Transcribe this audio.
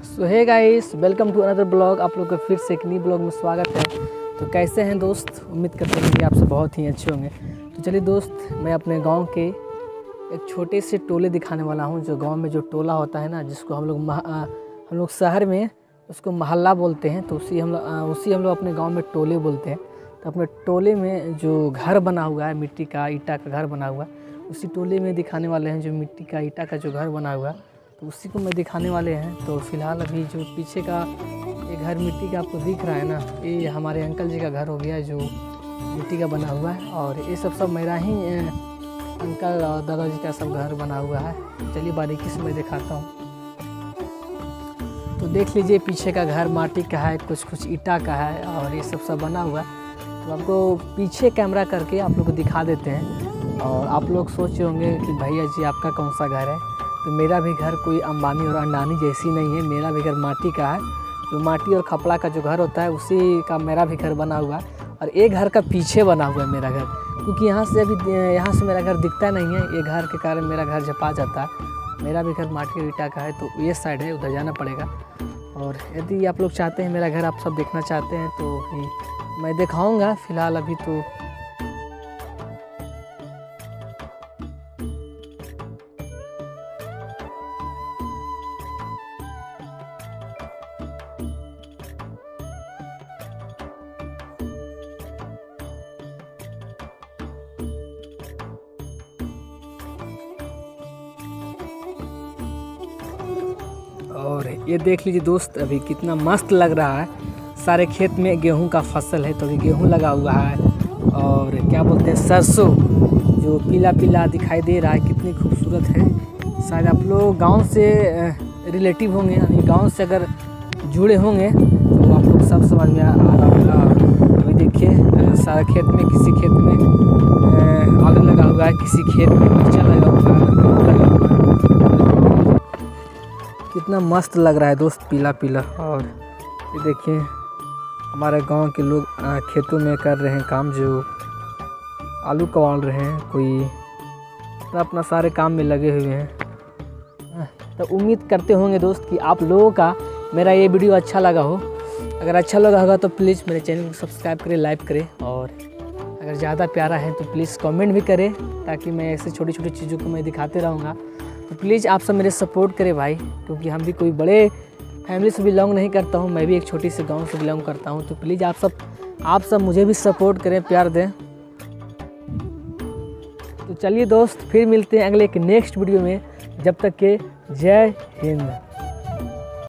So hey guys, welcome to another blog. आप लोग का फिर से एक नई ब्लॉग में स्वागत है। तो कैसे हैं दोस्त? उम्मीद करते हैं कि आप सब बहुत ही अच्छे होंगे। तो चलिए दोस्त, मैं अपने गांव के एक छोटे से टोले दिखाने वाला हूं। जो गांव में जो टोला होता है ना, जिसको हम लोग शहर में उसको मोहल्ला बोलते हैं, तो उसी हम लोग अपने गाँव में टोले बोलते हैं। तो अपने टोले में जो घर बना हुआ है, मिट्टी का ईंटा का घर बना हुआ है, उसी टोले में दिखाने वाले हैं। जो मिट्टी का ईंटा का जो घर बना हुआ है, तो उसी को मैं दिखाने वाले हैं। तो फिलहाल अभी जो पीछे का ये घर मिट्टी का आपको दिख रहा है ना, ये हमारे अंकल जी का घर हो गया, जो मिट्टी का बना हुआ है। और ये सब मेरा ही अंकल और दादाजी का सब घर बना हुआ है। चलिए बारीकी से मैं दिखाता हूँ। तो देख लीजिए, पीछे का घर माटी का है, कुछ ईंटा का है, और ये सब बना हुआ है। तो आपको पीछे कैमरा करके आप लोग को दिखा देते हैं। और आप लोग सोच रहे होंगे कि भैया जी आपका कौन सा घर है। तो मेरा भी घर कोई अंबानी और अंडानी जैसी नहीं है। मेरा भी घर माटी का है। जो माटी और खपड़ा का जो घर होता है, उसी का मेरा भी घर बना हुआ है। और एक घर का पीछे बना हुआ है मेरा घर, क्योंकि यहाँ से मेरा घर दिखता नहीं है। ये घर के कारण मेरा घर झपा जाता है। मेरा भी घर माटी और ईंटा का है, तो ये साइड है, उधर जाना पड़ेगा। और यदि आप लोग चाहते हैं मेरा घर आप सब देखना चाहते हैं, तो मैं दिखाऊँगा। फ़िलहाल अभी तो और ये देख लीजिए दोस्त, अभी कितना मस्त लग रहा है। सारे खेत में गेहूं का फसल है, तो अभी गेहूं लगा हुआ है। और क्या बोलते हैं, सरसों जो पीला पीला दिखाई दे रहा है, कितनी खूबसूरत है। शायद आप लोग गांव से रिलेटिव होंगे, यानी गांव से अगर जुड़े होंगे तो आप लोग सब समझ में आ रहा होगा। अभी देखिए, सारे खेत में, किसी खेत में आलू लगा हुआ है, किसी खेत में मिर्चा लगा हुआ है, कितना मस्त लग रहा है दोस्त, पीला पीला। और ये देखिए, हमारे गांव के लोग खेतों में कर रहे हैं काम, जो आलू कबाल रहे हैं, कोई अपना सारे काम में लगे हुए हैं। तो उम्मीद करते होंगे दोस्त कि आप लोगों का मेरा ये वीडियो अच्छा लगा हो। अगर अच्छा लगा होगा तो प्लीज़ मेरे चैनल को सब्सक्राइब करें, लाइक करें। और अगर ज़्यादा प्यारा है तो प्लीज़ कमेंट भी करें, ताकि मैं ऐसे छोटी छोटी चीज़ों को मैं दिखाते रहूँगा। तो प्लीज़ आप सब मेरे सपोर्ट करें भाई, क्योंकि हम भी कोई बड़े फैमिली से बिलोंग नहीं करता हूँ। मैं भी एक छोटी सी गांव से बिलोंग करता हूँ। तो प्लीज़ आप सब मुझे भी सपोर्ट करें, प्यार दें। तो चलिए दोस्त, फिर मिलते हैं अगले एक नेक्स्ट वीडियो में। जब तक के जय हिंद।